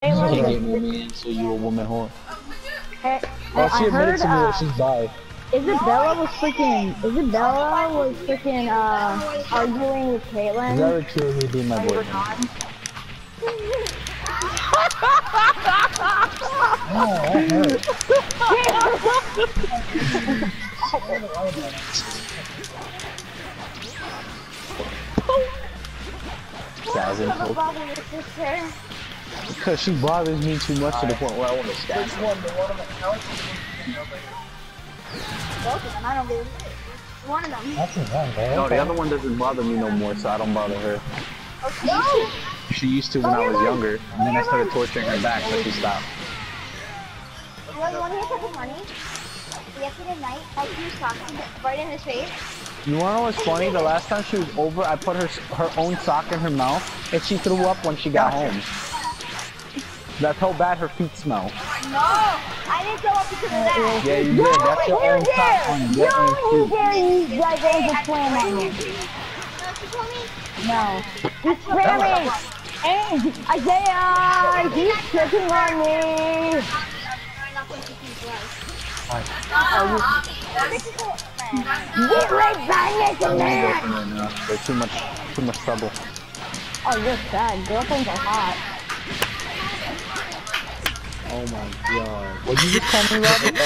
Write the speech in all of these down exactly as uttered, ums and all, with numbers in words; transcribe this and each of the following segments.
Caitlyn. She gave me in, so you a woman whore. Hey, Well, she I admitted heard, to me uh, that she's bi. Isabella was freaking, Isabella was freaking, uh, arguing with Caitlyn. Is that a true who'd be my boyfriend? Oh, that hurt. Thousand because she bothers me too much to the point where I want to stab her. One, the one on the couch. Both of them, I don't believe one of them. That's his one, bro. No, the other one doesn't bother me no more, so I don't bother her. Okay. No! She used to when I was younger, and then I started torturing her back, but she stopped. You know, you want to hear something funny? Yesterday night, I threw socks right in his face. You wanna know what's funny? The last time she was over, I put her her own sock in her mouth, and she threw up when she got home. That's how bad her feet smell. No! I didn't throw up because of that! Yeah, you did. That's your own sock on your own feet. You guys are just playing on me. No. He's spamming! Hey, Isaiah! He's clicking on me! Get right back in there! They're too much, too much trouble. Oh, you're sad. Girlfriends are hot. Oh my god. What did you just call me, Robin?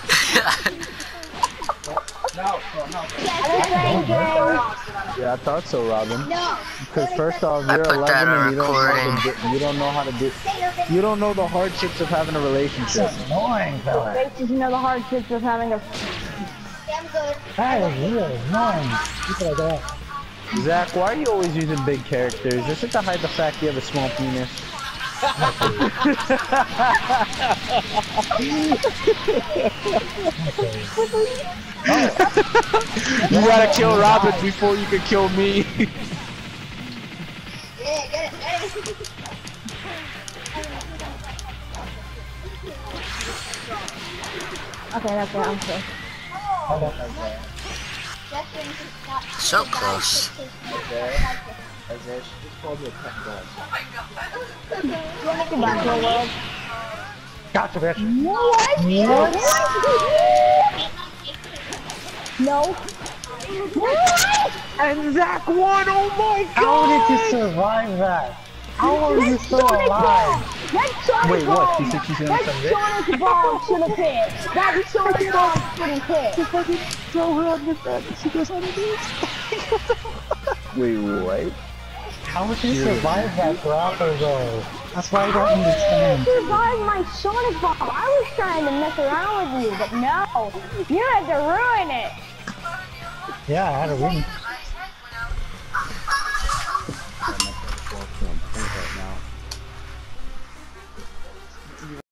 No, no, no. Yeah, I thought so, Robin. No. Because first off, I you're put that eleven on and you don't, know recording. how to do, you don't know how to do. You don't know the hardships of having a relationship. That's annoying, fella. Faces, you know the hardships of having a. I'm good. That is really annoying. People like that. Zach, why are you always using big characters? Is it to hide the fact you have a small penis? You gotta kill Robin before you can kill me. Yeah, get it, get it. Okay, that's it. I'm safe. So close. Isaiah, she just called me a pet dog. Come back to the world. Gotcha, bitch. What? What? No. What? And Zach won. Oh my god! How did you survive that? How are you still alive? That Sonic Wait, what? Bomb! She said she's gonna That come back? Sonic Bomb should have hit! That Sonic Bomb should have hit! Just fucking throw her on the bed and she goes how to do it. Wait, what? How would you survive that grapple though? That's why I don't I understand. survived my Sonic Bomb! I was trying to mess around with you, but no! You had to ruin it! Yeah, I had to win.